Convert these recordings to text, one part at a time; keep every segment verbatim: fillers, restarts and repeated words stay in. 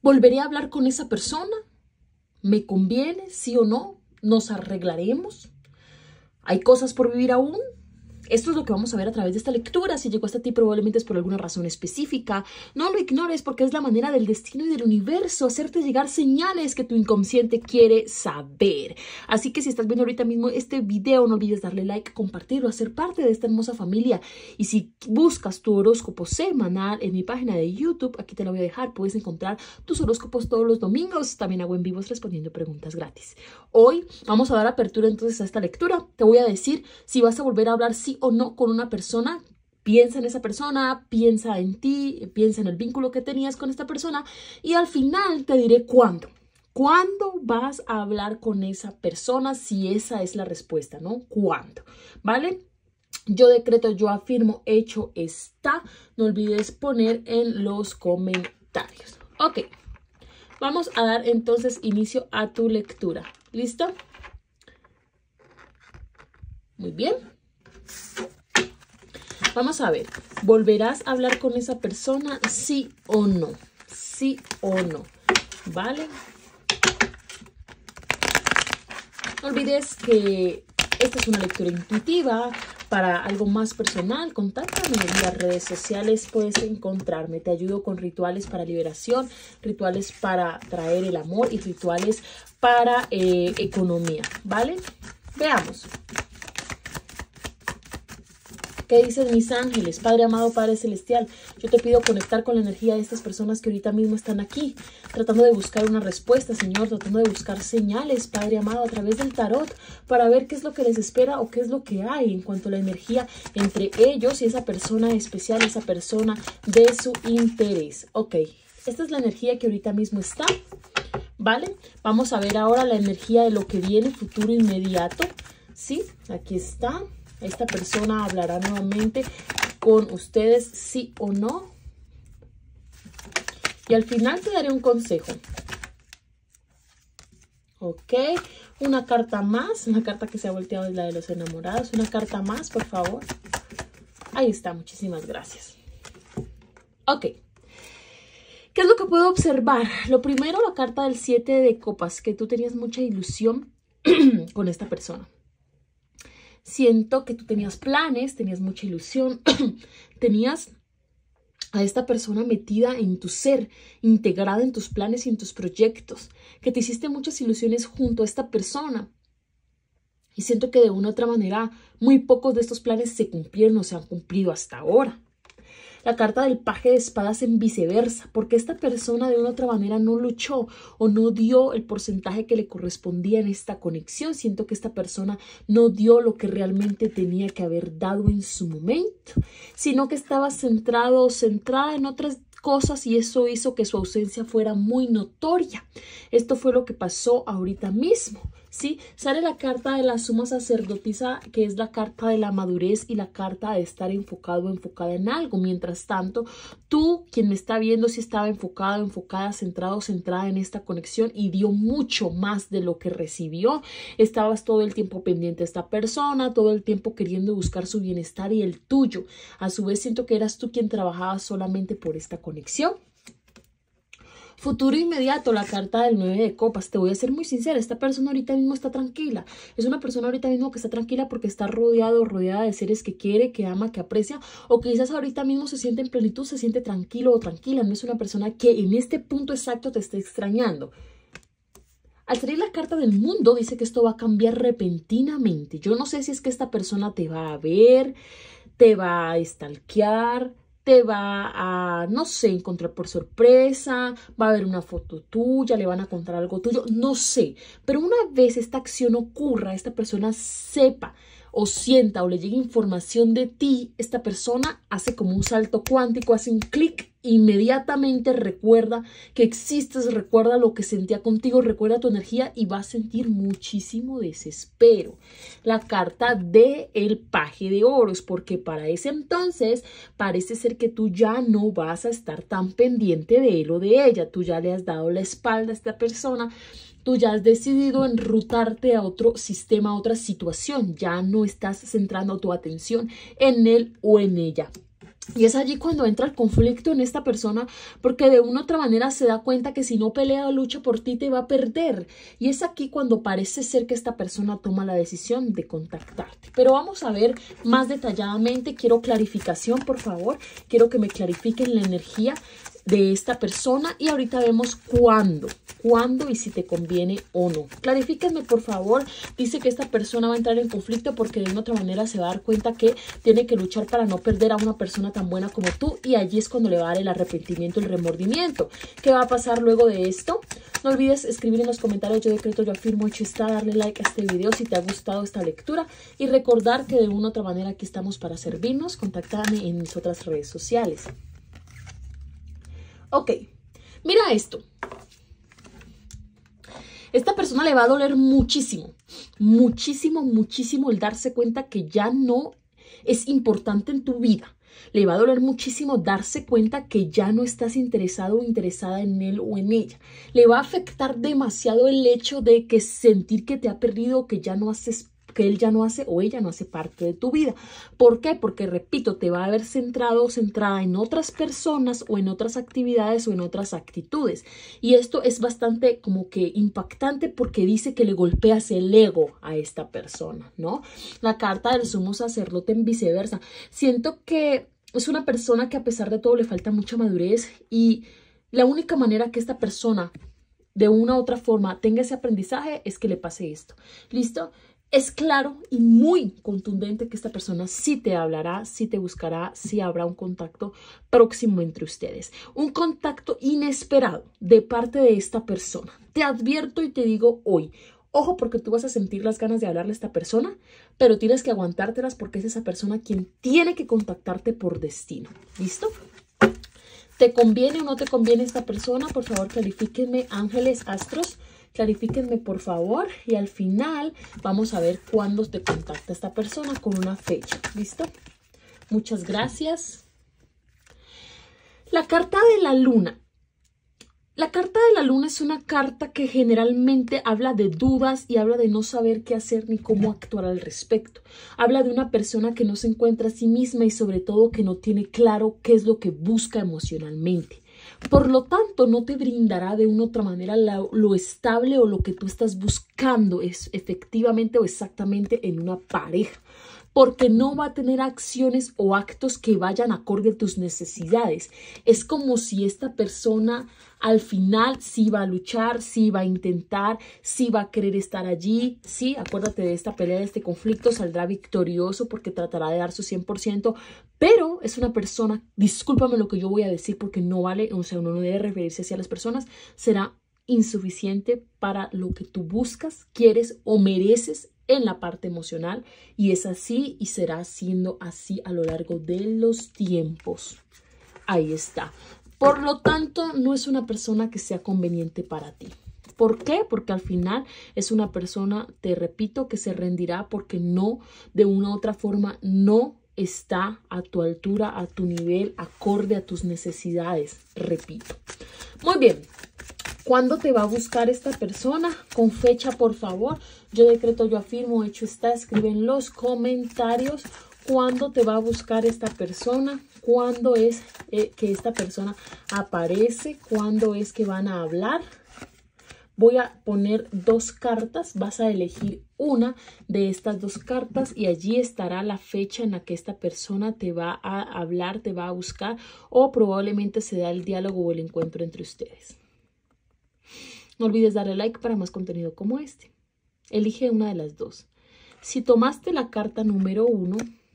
¿Volveré a hablar con esa persona? ¿Me conviene? ¿Sí o no? ¿Nos arreglaremos? ¿Hay cosas por vivir aún? Esto es lo que vamos a ver a través de esta lectura. Si llegó hasta ti, probablemente es por alguna razón específica. No lo ignores, porque es la manera del destino y del universo hacerte llegar señales que tu inconsciente quiere saber. Así que si estás viendo ahorita mismo este video, no olvides darle like, compartirlo, hacer parte de esta hermosa familia. Y si buscas tu horóscopo semanal en mi página de YouTube, aquí te la voy a dejar. Puedes encontrar tus horóscopos todos los domingos. También hago en vivos respondiendo preguntas gratis. Hoy vamos a dar apertura entonces a esta lectura. Te voy a decir si vas a volver a hablar sí o no con una persona. Piensa en esa persona, piensa en ti, piensa en el vínculo que tenías con esta persona y al final te diré cuándo. ¿Cuándo vas a hablar con esa persona? Si esa es la respuesta, ¿no? ¿Cuándo? ¿Vale? Yo decreto, yo afirmo, hecho está. No olvides poner en los comentarios. Ok, vamos a dar entonces inicio a tu lectura. ¿Listo? Muy bien. Vamos a ver, ¿volverás a hablar con esa persona? ¿Sí o no? ¿Sí o no? ¿Vale? No olvides que esta es una lectura intuitiva. Para algo más personal, contáctame en las redes sociales, puedes encontrarme. Te ayudo con rituales para liberación, rituales para traer el amor y rituales para eh, economía, ¿vale? Veamos. ¿Qué dicen mis ángeles? Padre amado, Padre celestial, yo te pido conectar con la energía de estas personas que ahorita mismo están aquí, tratando de buscar una respuesta, Señor, tratando de buscar señales, Padre amado, a través del tarot, para ver qué es lo que les espera o qué es lo que hay en cuanto a la energía entre ellos y esa persona especial, esa persona de su interés. Ok, esta es la energía que ahorita mismo está, ¿vale? Vamos a ver ahora la energía de lo que viene, futuro inmediato, ¿sí? Aquí está. Esta persona hablará nuevamente con ustedes, sí o no. Y al final te daré un consejo. Ok, una carta más, una carta que se ha volteado es la de los enamorados. Una carta más, por favor. Ahí está, muchísimas gracias. Ok. ¿Qué es lo que puedo observar? Lo primero, la carta del siete de copas, que tú tenías mucha ilusión con esta persona. Siento que tú tenías planes, tenías mucha ilusión, tenías a esta persona metida en tu ser, integrada en tus planes y en tus proyectos, que te hiciste muchas ilusiones junto a esta persona. Y siento que de una u otra manera muy pocos de estos planes se cumplieron o se han cumplido hasta ahora. La carta del paje de espadas en viceversa, porque esta persona de una u otra manera no luchó o no dio el porcentaje que le correspondía en esta conexión. Siento que esta persona no dio lo que realmente tenía que haber dado en su momento, sino que estaba centrado o centrada en otras cosas y eso hizo que su ausencia fuera muy notoria. Esto fue lo que pasó ahorita mismo, ¿sí? Sale la carta de la suma sacerdotisa, que es la carta de la madurez y la carta de estar enfocado o enfocada en algo. Mientras tanto, tú, quien me está viendo, si estaba enfocado, enfocada, centrado, centrada en esta conexión y dio mucho más de lo que recibió. Estabas todo el tiempo pendiente de esta persona, todo el tiempo queriendo buscar su bienestar y el tuyo. A su vez, siento que eras tú quien trabajaba solamente por esta conexión. Conexión. Futuro inmediato, la carta del nueve de copas. Te voy a ser muy sincera, esta persona ahorita mismo está tranquila. Es una persona ahorita mismo que está tranquila porque está rodeado o rodeada de seres que quiere, que ama, que aprecia, o quizás ahorita mismo se siente en plenitud, se siente tranquilo o tranquila. No es una persona que en este punto exacto te esté extrañando. Al salir la carta del mundo, dice que esto va a cambiar repentinamente. Yo no sé si es que esta persona te va a ver, te va a stalkear, te va a, no sé, encontrar por sorpresa, va a ver una foto tuya, le van a contar algo tuyo, no sé. Pero una vez esta acción ocurra, esta persona sepa o sienta o le llegue información de ti, esta persona hace como un salto cuántico, hace un clic, inmediatamente recuerda que existes, recuerda lo que sentía contigo, recuerda tu energía y va a sentir muchísimo desespero. La carta de el paje de oros, porque para ese entonces parece ser que tú ya no vas a estar tan pendiente de él o de ella, tú ya le has dado la espalda a esta persona. Tú ya has decidido enrutarte a otro sistema, a otra situación. Ya no estás centrando tu atención en él o en ella. Y es allí cuando entra el conflicto en esta persona, porque de una u otra manera se da cuenta que si no pelea o lucha por ti te va a perder. Y es aquí cuando parece ser que esta persona toma la decisión de contactarte. Pero vamos a ver más detalladamente. Quiero clarificación, por favor. Quiero que me clarifiquen la energía de esta persona y ahorita vemos cuándo, cuándo y si te conviene o no. Clarifíquenme, por favor. Dice que esta persona va a entrar en conflicto porque de una otra manera se va a dar cuenta que tiene que luchar para no perder a una persona tan buena como tú, y allí es cuando le va a dar el arrepentimiento, el remordimiento. ¿Qué va a pasar luego de esto? No olvides escribir en los comentarios yo decreto, yo afirmo, hecho está, darle like a este video si te ha gustado esta lectura y recordar que de una u otra manera aquí estamos para servirnos. Contáctame en mis otras redes sociales. Ok, mira esto. Esta persona le va a doler muchísimo, muchísimo, muchísimo el darse cuenta que ya no es importante en tu vida. Le va a doler muchísimo darse cuenta que ya no estás interesado o interesada en él o en ella. Le va a afectar demasiado el hecho de que sentir que te ha perdido, que ya no haces que él ya no hace o ella no hace parte de tu vida. ¿Por qué? Porque, repito, te va a haber centrado o centrada en otras personas o en otras actividades o en otras actitudes. Y esto es bastante como que impactante porque dice que le golpeas el ego a esta persona, ¿no? La carta del sumo sacerdote en viceversa. Siento que es una persona que a pesar de todo le falta mucha madurez y la única manera que esta persona de una u otra forma tenga ese aprendizaje es que le pase esto. ¿Listo? Es claro y muy contundente que esta persona sí te hablará, sí te buscará, sí habrá un contacto próximo entre ustedes. Un contacto inesperado de parte de esta persona. Te advierto y te digo hoy, ojo porque tú vas a sentir las ganas de hablarle a esta persona, pero tienes que aguantártelas porque es esa persona quien tiene que contactarte por destino. ¿Listo? ¿Te conviene o no te conviene esta persona? Por favor, clarifíquenme, ángeles, astros. Clarifíquenme, por favor, y al final vamos a ver cuándo te contacta esta persona con una fecha. ¿Listo? Muchas gracias. La carta de la luna. La carta de la luna es una carta que generalmente habla de dudas y habla de no saber qué hacer ni cómo actuar al respecto. Habla de una persona que no se encuentra a sí misma y sobre todo que no tiene claro qué es lo que busca emocionalmente. Por lo tanto, no te brindará de una u otra manera la, lo estable o lo que tú estás buscando es efectivamente o exactamente en una pareja. Porque no va a tener acciones o actos que vayan acorde a tus necesidades. Es como si esta persona al final sí va a luchar, sí va a intentar, sí va a querer estar allí. Sí, acuérdate de esta pelea, de este conflicto, saldrá victorioso porque tratará de dar su cien por ciento. Pero es una persona, discúlpame lo que yo voy a decir porque no vale, o sea, uno no debe referirse así a las personas, será insuficiente para lo que tú buscas, quieres o mereces en la parte emocional, y es así y será siendo así a lo largo de los tiempos. Ahí está. Por lo tanto, no es una persona que sea conveniente para ti. ¿Por qué? Porque al final es una persona, te repito, que se rendirá porque no, de una u otra forma, no está a tu altura, a tu nivel, acorde a tus necesidades. Repito. Muy bien. ¿Cuándo te va a buscar esta persona? Con fecha, por favor. Yo decreto, yo afirmo, hecho está. Escribe en los comentarios cuándo te va a buscar esta persona, cuándo es eh, que esta persona aparece, cuándo es que van a hablar. Voy a poner dos cartas, vas a elegir una de estas dos cartas y allí estará la fecha en la que esta persona te va a hablar, te va a buscar o probablemente se da el diálogo o el encuentro entre ustedes. No olvides darle like para más contenido como este. Elige una de las dos. Si tomaste la carta número uno,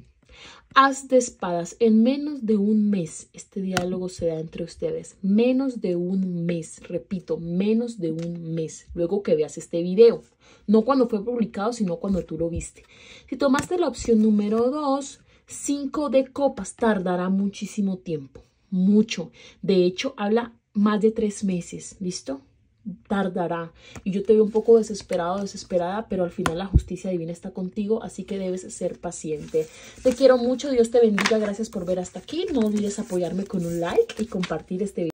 As de espadas. En menos de un mes este diálogo se da entre ustedes. Menos de un mes. Repito, menos de un mes. Luego que veas este video. No cuando fue publicado, sino cuando tú lo viste. Si tomaste la opción número dos, cinco de copas. Tardará muchísimo tiempo. Mucho. De hecho, habla más de tres meses. ¿Listo? Tardará y yo te veo un poco desesperado, desesperada, pero al final la justicia divina está contigo, así que debes ser paciente. Te quiero mucho, Dios te bendiga, gracias por ver hasta aquí. No olvides apoyarme con un like y compartir este video.